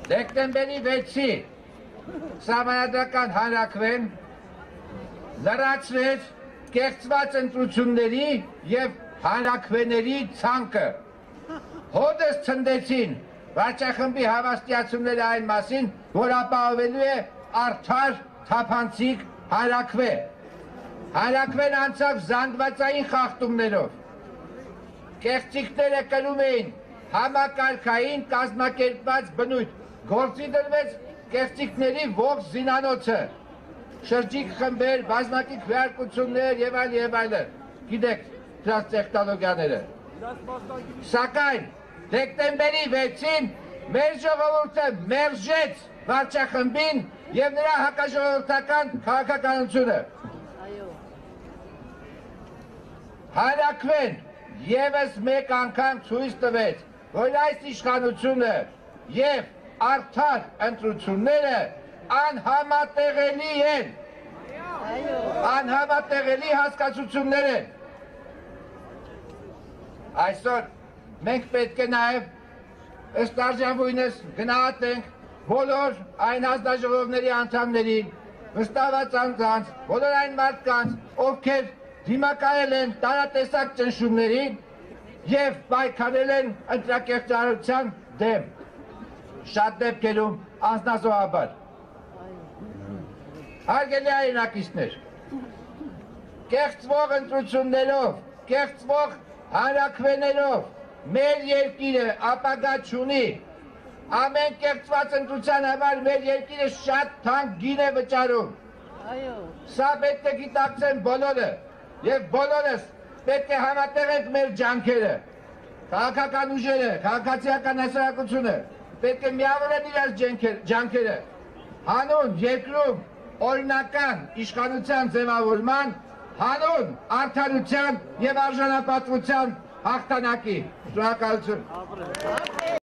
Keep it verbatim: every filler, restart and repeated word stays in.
Դեկտեմբերի վեցի Սահմանադրական հանրաքվեն լրացրեց կեղծված ընտրությունների և հանրաքվեների ցանկը։ Հոդս ցնդեցին վարչախմբի հավաստիացումները այն մասին, որ ապահովելու է արդար թափանցիկ հանրաքվե։ Հանրաքվեն անցավ զանգվածային խախտումներով։ Կեղծիքները կրում էին համակարգային կազմակերպված բնույթ, գործի դրվեց կեղծիքների ողջ զինանոցը, շրջիկ խմբեր, բազմակի քվեարկություններ եւ այլ եւ այլն, գիտեք դրանց տեխնոլոգիաները։ Սակայն դեկտեմբերի վեցին մեր ժողովուրդը մերժեց վարչախմբին եւ նրա հակաժողովրդական քաղաքականությունը։ Հանրաքվեն եւս մեկ անգամ ցույց տվեց, որ այս իշխանությունը եւ արդար ընտրությունները անհամատեղելի են, անհամատեղելի հասկացություններ են։ Այսօր մենք պետք է նաեւ ըստ արժանվույնս գնահատենք բոլոր այն հանձնաժողովների անդամներին, վստահված անձանց, բոլոր այն մարդկանց, ովքեր դիմակայել են տարատեսակ ճնշումներին եւ պայքարել են ընտրակեղծարարության դեմ, շատ դեպքերում անձնազոհաբար։ Հարգելի հայրենակիցներ, կեղծվող ընտրություններով, կեղծվող հանրաքվեներով մեր երկիրը ապագա չունի։ Ամեն կեղծված ընտրության համար մեր երկիրը շատ թանկ գին է վճարում։ Սա պետք է գիտակցեն բոլորը եւ բոլորս պետք է համատեղենք մեր ջանքերը, քաղաքական ուժերը, քաղաքացիական հասարակությունը պետք է միավորեն իրար ջանքերը հանուն երկրում օրինական իշխանության ձևավորման, հանուն արդարության եւ արժանապատվության հաղթանակի։ Շնորհակալություն։